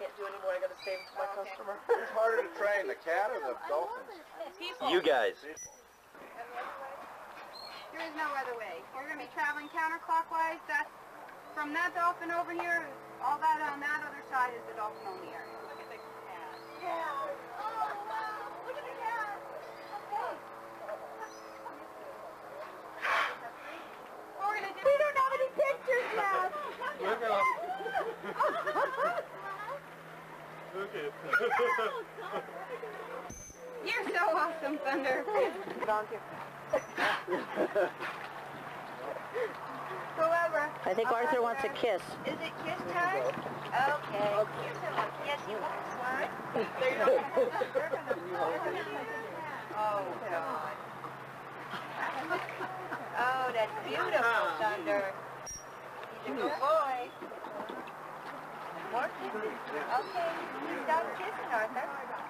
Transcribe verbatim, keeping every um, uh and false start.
can't do anymore. I got to save it for my Oh, okay. customer. Who's harder to train, the cat or the dolphins? People. You guys. There is no other way. We're going to be traveling counterclockwise. That's from that dolphin over here. All that on that other side is the dolphin only area. Look at the cat. Yeah. Oh, wow. Look at the cat. Okay. We're gonna do we don't have any pictures yet. Look at Look at You're so awesome, Thunder. Volunteer. Whoever. I think Arthur wants a kiss. Is it kiss time? Okay. Here's a kiss. You want to slide? Oh, God. Oh, that's beautiful, Thunder. He's a good boy. More kisses. Okay. Stop kissing, Arthur.